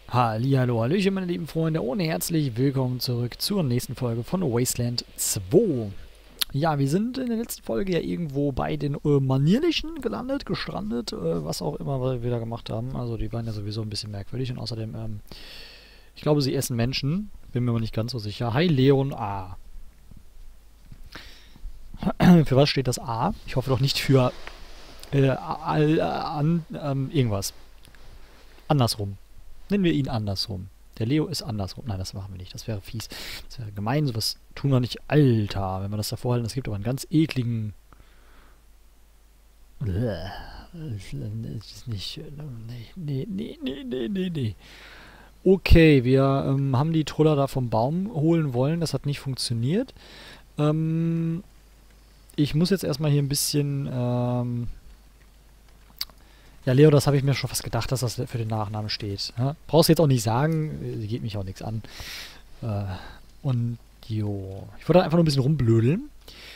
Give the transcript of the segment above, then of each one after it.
Hallihallo, hallöchen meine lieben Freunde und herzlich willkommen zurück zur nächsten Folge von Wasteland 2. Ja, wir sind in der letzten Folge ja irgendwo bei den Manierlichen gelandet, gestrandet, was auch immer wir da gemacht haben. Also die waren ja sowieso ein bisschen merkwürdig und außerdem, ich glaube sie essen Menschen, bin mir aber nicht ganz so sicher. Hi Leon A. Für was steht das A? Ich hoffe doch nicht für irgendwas. Andersrum. Nennen wir ihn andersrum. Der Leo ist andersrum. Nein, das machen wir nicht. Das wäre fies. Das wäre gemein. Sowas tun wir nicht. Alter, wenn wir das davor halten. Es gibt aber einen ganz ekligen. Das ist nicht schön. Nee. Okay, wir haben die Troller da vom Baum holen wollen. Das hat nicht funktioniert. Ich muss jetzt erstmal hier ein bisschen. Ja, Leo, das habe ich mir schon fast gedacht, dass das für den Nachnamen steht. Ja? Brauchst du jetzt auch nicht sagen, geht mich auch nichts an. Und jo, ich wollte einfach nur ein bisschen rumblödeln.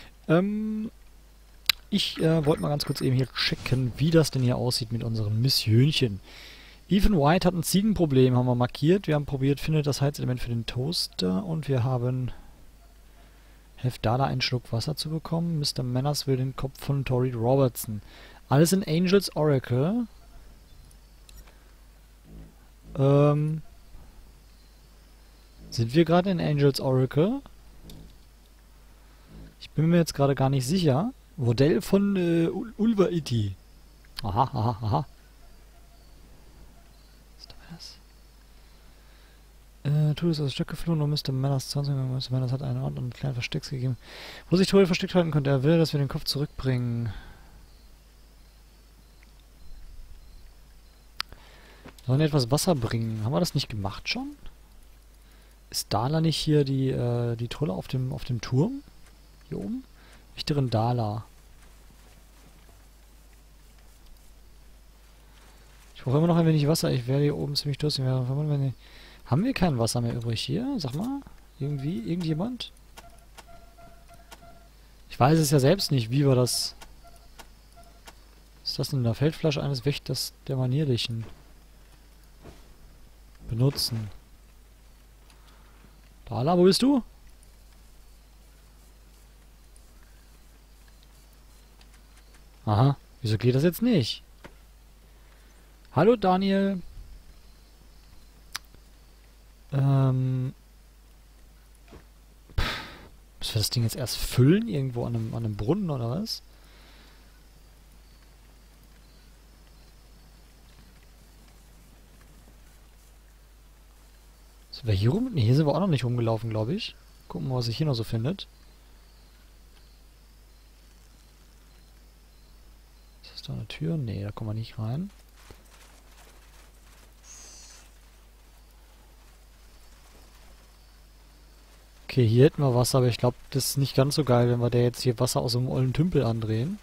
Ich wollte mal ganz kurz eben hier checken, wie das denn hier aussieht mit unserem Missionchen. Ethan White hat ein Ziegenproblem, haben wir markiert. Wir haben probiert, findet das Heizelement für den Toaster und wir haben Hefdala einen Schluck Wasser zu bekommen. Mr. Manners will den Kopf von Tori Robertson. Alles in Angels Oracle. Sind wir gerade in Angels Oracle? Ich bin mir jetzt gerade gar nicht sicher. Modell von Ulva Iti. Aha. Was ist das? Tut es aus dem Stück geflohen und Mr. Manners 20. Mr. Manners hat einen Ort und einen kleinen Verstecks gegeben. Wo sich Tori versteckt halten könnte. Er will, dass wir den Kopf zurückbringen. Sollen wir etwas Wasser bringen? Haben wir das nicht gemacht schon? Ist Dala nicht hier die Trolle auf dem Turm? Hier oben? Richterin Dala. Ich brauche immer noch ein wenig Wasser. Ich werde hier oben ziemlich durstig. Haben wir kein Wasser mehr übrig hier? Sag mal. Irgendwie? Irgendjemand? Ich weiß es ja selbst nicht, wie wir das... Was ist das denn in der Feldflasche eines Wächters der Manierlichen? Benutzen. Dala, wo bist du? Aha, wieso geht das jetzt nicht? Hallo Daniel. Müssen wir das Ding jetzt erst füllen? Irgendwo an einem Brunnen oder was? Sind wir hier rum? Ne, hier sind wir auch noch nicht rumgelaufen, glaube ich. Gucken wir mal, was sich hier noch so findet. Ist das da eine Tür? Ne, da kommen wir nicht rein. Okay, hier hätten wir Wasser, aber ich glaube, das ist nicht ganz so geil, wenn wir da jetzt hier Wasser aus so einem ollen Tümpel andrehen.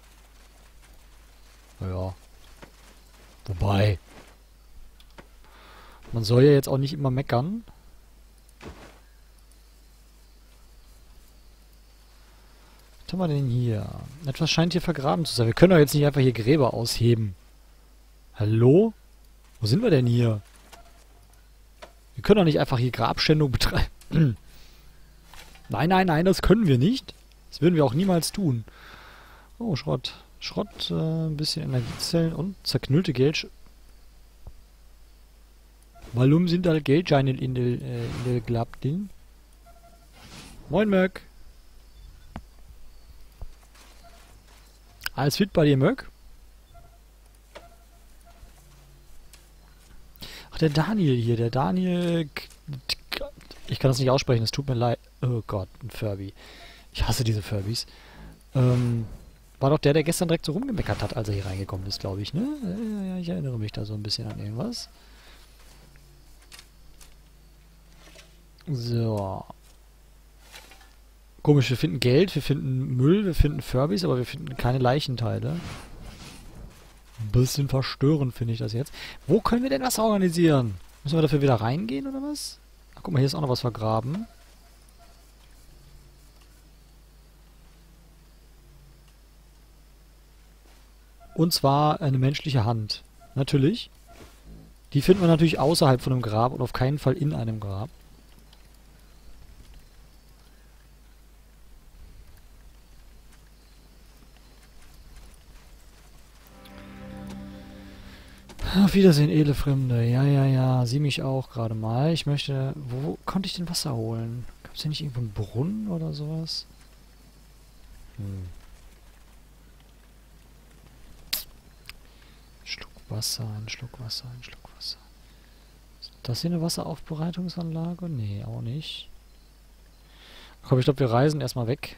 Naja. Wobei. Man soll ja jetzt auch nicht immer meckern. Was haben wir denn hier? Etwas scheint hier vergraben zu sein. Wir können doch jetzt nicht einfach hier Gräber ausheben. Hallo? Wo sind wir denn hier? Wir können doch nicht einfach hier Grabschändung betreiben. Nein, das können wir nicht. Das würden wir auch niemals tun. Oh, Schrott. Schrott, ein bisschen Energiezellen und zerknüllte Geld. Warum sind da Geldscheine in der Glaubding? Moin, Möck. Alles fit bei dir, Möck? Ach, der Daniel hier. Der Daniel... Ich kann das nicht aussprechen, es tut mir leid. Oh Gott, ein Furby. Ich hasse diese Furbys. War doch der gestern direkt so rumgemeckert hat, als er hier reingekommen ist, glaube ich, ne? Ja, ich erinnere mich da so ein bisschen an irgendwas. So. Komisch, wir finden Geld, wir finden Müll, wir finden Furbys, aber wir finden keine Leichenteile. Ein bisschen verstörend finde ich das jetzt. Wo können wir denn das organisieren? Müssen wir dafür wieder reingehen, oder was? Ach, guck mal, hier ist auch noch was vergraben. Und zwar eine menschliche Hand. Natürlich. Die finden wir natürlich außerhalb von einem Grab und auf keinen Fall in einem Grab. Auf Wiedersehen, edle Fremde. Ja, ja, ja. Sieh mich auch gerade mal. Ich möchte... Wo konnte ich denn Wasser holen? Gab es hier nicht irgendwo einen Brunnen oder sowas? Hm. Schluck Wasser, ein Schluck Wasser, ein Schluck Wasser. Ist das hier eine Wasseraufbereitungsanlage? Nee, auch nicht. Komm, ich glaube, wir reisen erstmal weg.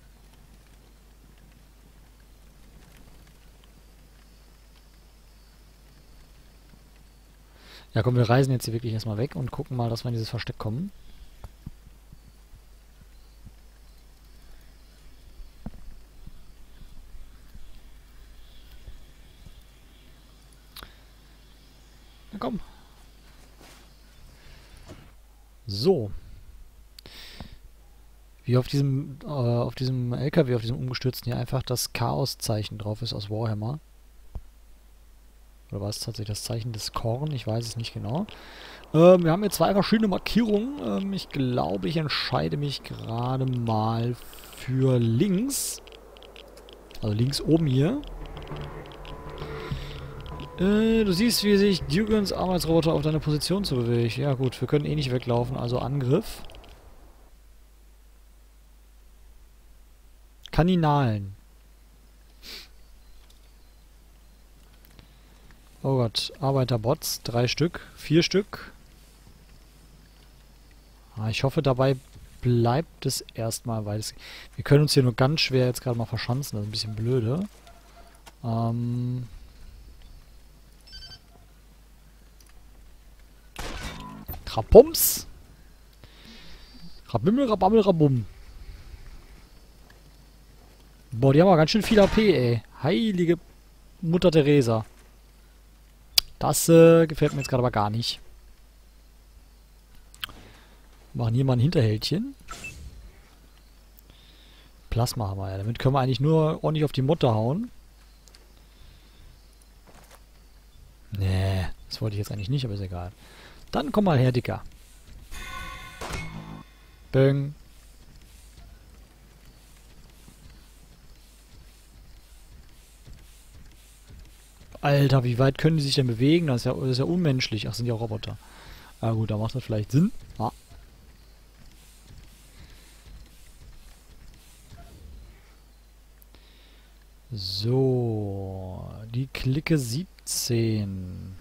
Ja, komm, wir reisen jetzt hier wirklich erstmal weg und gucken mal, dass wir in dieses Versteck kommen. Na komm. So. Wie auf diesem LKW, auf diesem umgestürzten hier einfach das Chaos-Zeichen drauf ist aus Warhammer. Oder war es tatsächlich das Zeichen des Korn? Ich weiß es nicht genau. Wir haben hier zwei verschiedene Markierungen. Ich glaube, ich entscheide mich gerade mal für links. Also links oben hier. Du siehst, wie sich Dugans Arbeitsroboter auf deine Position zu bewegt. Ja gut, wir können eh nicht weglaufen, also Angriff. Kaninalen. Oh Gott, Arbeiterbots, 3 Stück, 4 Stück. Ich hoffe, dabei bleibt es erstmal, weil wir können uns hier nur ganz schwer jetzt gerade mal verschanzen. Das ist ein bisschen blöde. Rabums. Rabimmel, rabammel, rabum. Boah, die haben aber ganz schön viel AP, ey. Heilige Mutter Teresa. Das gefällt mir jetzt gerade aber gar nicht. Machen hier mal ein Hinterhältchen. Plasma haben wir ja. Damit können wir eigentlich nur ordentlich auf die Mutter hauen. Nee, das wollte ich jetzt eigentlich nicht, aber ist egal. Dann komm mal her, Dicker. Böng. Alter, wie weit können die sich denn bewegen? Das ist ja unmenschlich. Ach, sind ja auch Roboter. Ah gut, da macht das vielleicht Sinn. Ah. So, die Clique 17.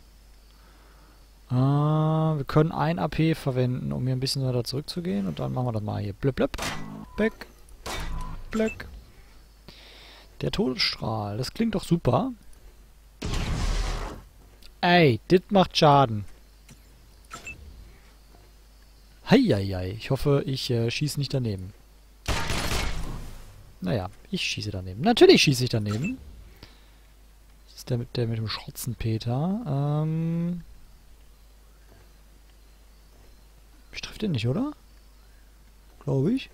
Wir können ein AP verwenden, um hier ein bisschen weiter zurückzugehen. Und dann machen wir das mal hier. Blöp, blöp. Back. Blöck. Der Todesstrahl. Das klingt doch super. Ey, das macht Schaden. Heieiei. Ich hoffe, ich schieße nicht daneben. Naja, ich schieße daneben. Natürlich schieße ich daneben. Das ist der mit dem Schrotzenpeter. Ich treffe den nicht, oder? Glaube ich.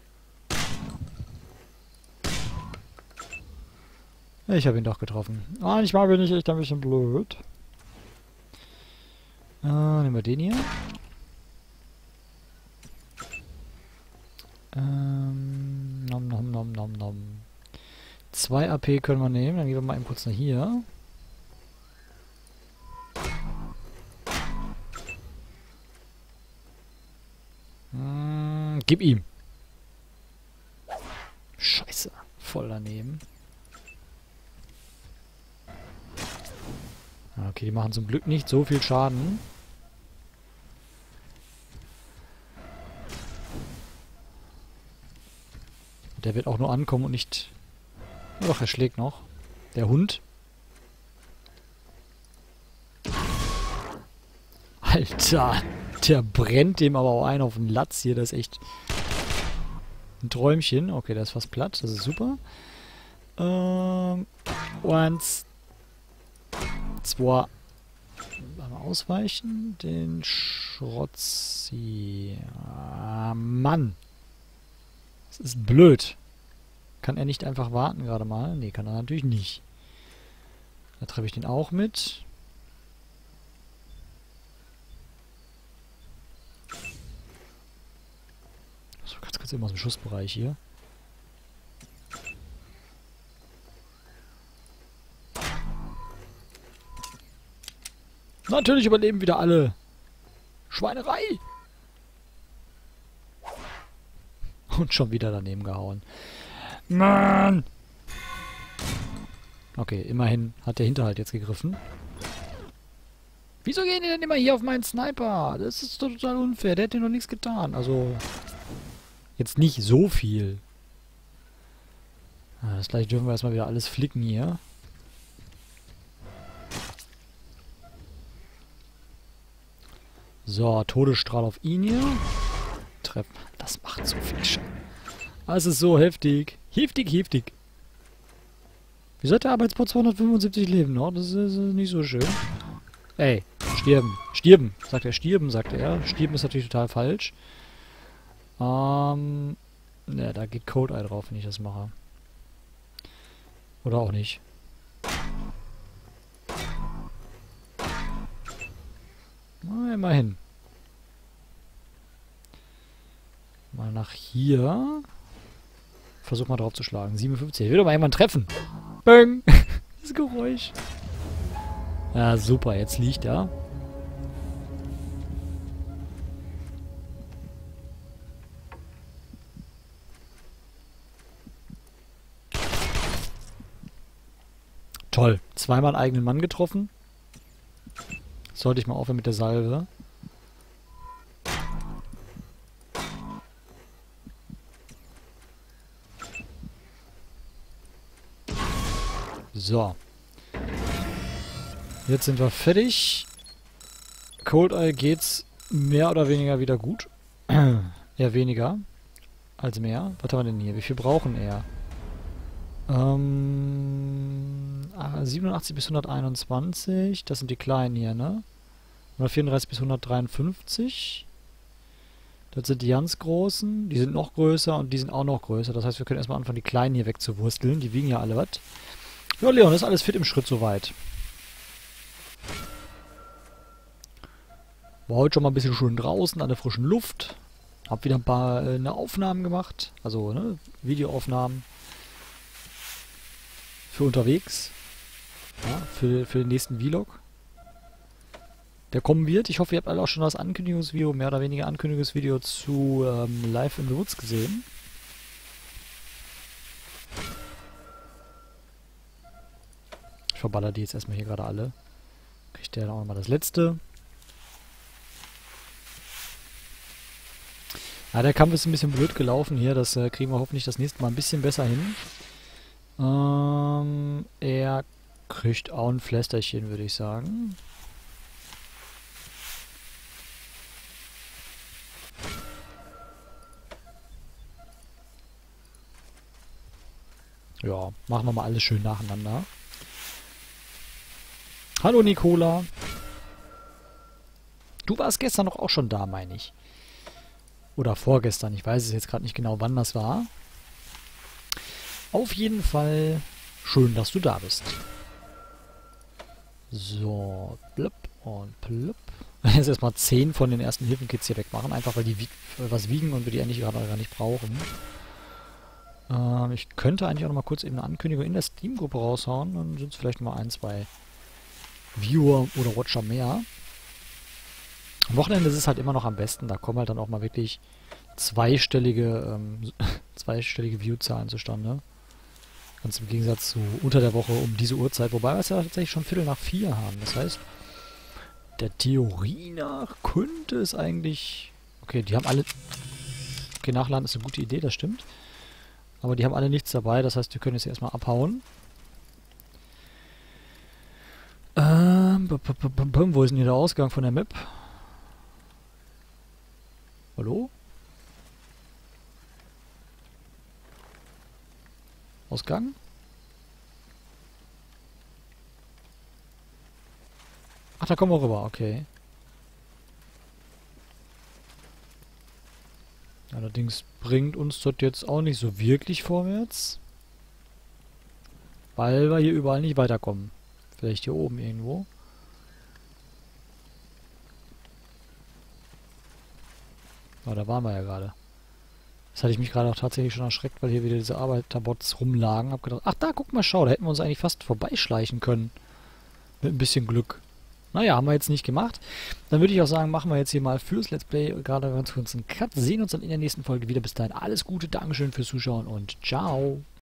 Ich habe ihn doch getroffen. Manchmal bin ich echt ein bisschen blöd. Nehmen wir den hier. Nom nom nom nom nom. 2 AP können wir nehmen. Dann gehen wir mal eben kurz nach hier. Gib ihm. Scheiße. Voll daneben. Okay, die machen zum Glück nicht so viel Schaden. Der wird auch nur ankommen und nicht... Doch, er schlägt noch. Der Hund. Alter, der brennt dem aber auch einen auf den Latz hier. Das ist echt ein Träumchen. Okay, der ist fast platt. Das ist super. 1, 2. Einmal ausweichen. Den Schrotzi. Mann. Das ist blöd. Kann er nicht einfach warten gerade mal? Nee, kann er natürlich nicht. Da treffe ich den auch mit. Ganz kurz immer aus dem Schussbereich hier. Natürlich überleben wieder alle. Schweinerei. Und schon wieder daneben gehauen. Mann! Okay, immerhin hat der Hinterhalt jetzt gegriffen. Wieso gehen die denn immer hier auf meinen Sniper? Das ist doch total unfair. Der hat dir noch nichts getan. Also, jetzt nicht so viel. Das gleich dürfen wir erstmal wieder alles flicken hier. So, Todesstrahl auf ihn hier. Treffen. Das macht so viel Schaden. Das ist so heftig. Heftig, heftig. Wieso hat der Arbeitsbot 275 Leben noch? Das ist nicht so schön. Ey, stirben. Stirben, sagt er. Stirben, sagt er. Stirben ist natürlich total falsch. Ne, da geht Cold Eye drauf, wenn ich das mache. Oder auch nicht. Na, immerhin. Mal nach hier. Versuch mal drauf zu schlagen. 57. Ich will doch mal jemanden treffen. Bang! Das Geräusch. Ja, super. Jetzt liegt er. Toll. Zweimal einen eigenen Mann getroffen. Sollte ich mal aufhören mit der Salve. So. Jetzt sind wir fertig. Cold Eye geht's mehr oder weniger wieder gut. Eher weniger als mehr. Was haben wir denn hier? Wie viel brauchen er? 87 bis 121. Das sind die kleinen hier, ne? 134 bis 153. Das sind die ganz großen. Die sind noch größer und die sind auch noch größer. Das heißt, wir können erstmal anfangen, die kleinen hier wegzuwursteln. Die wiegen ja alle was. Ja, Leon, ist alles fit im Schritt soweit. War heute schon mal ein bisschen schön draußen an der frischen Luft. Hab wieder ein paar Aufnahmen gemacht. Also, ne, Videoaufnahmen. Für unterwegs. Ja, für den nächsten Vlog. Der kommen wird. Ich hoffe, ihr habt alle auch schon das Ankündigungsvideo, mehr oder weniger Ankündigungsvideo zu Live in the Woods gesehen. Ich verballer die jetzt erstmal hier gerade alle. Kriegt der dann auch nochmal das letzte. Ja, der Kampf ist ein bisschen blöd gelaufen hier. Das kriegen wir hoffentlich das nächste Mal ein bisschen besser hin. Er kriegt auch ein Pflästerchen, würde ich sagen. Ja, machen wir mal alles schön nacheinander. Hallo Nicola. Du warst gestern doch auch schon da, meine ich. Oder vorgestern. Ich weiß es jetzt gerade nicht genau, wann das war. Auf jeden Fall schön, dass du da bist. So, blub und blub. Jetzt erstmal 10 von den ersten Hilfenkits hier wegmachen. Einfach weil die was wiegen und wir die eigentlich gerade gar nicht brauchen. Ich könnte eigentlich auch noch mal kurz eben eine Ankündigung in der Steam-Gruppe raushauen. Dann sind es vielleicht mal 1, 2 Viewer oder Watcher mehr. Am Wochenende ist es halt immer noch am besten. Da kommen halt dann auch mal wirklich zweistellige View-Zahlen zustande. Ganz im Gegensatz zu unter der Woche um diese Uhrzeit. Wobei wir es ja tatsächlich schon 3:15 haben. Das heißt, der Theorie nach könnte es eigentlich... Okay, die haben alle... Okay, nachladen ist eine gute Idee, das stimmt. Aber die haben alle nichts dabei. Das heißt, wir können jetzt erstmal abhauen. Wo ist denn hier der Ausgang von der Map? Hallo? Ausgang? Ach, da kommen wir rüber, okay. Allerdings bringt uns dort jetzt auch nicht so wirklich vorwärts. Weil wir hier überall nicht weiterkommen. Vielleicht hier oben irgendwo. Ah, da waren wir ja gerade. Das hatte ich mich gerade auch tatsächlich schon erschreckt, weil hier wieder diese Arbeiterbots rumlagen. Hab gedacht, ach da, guck mal, schau, da hätten wir uns eigentlich fast vorbeischleichen können. Mit ein bisschen Glück. Naja, haben wir jetzt nicht gemacht. Dann würde ich auch sagen, machen wir jetzt hier mal fürs Let's Play gerade ganz kurz einen Cut. Sehen uns dann in der nächsten Folge wieder. Bis dahin alles Gute, Dankeschön fürs Zuschauen und ciao.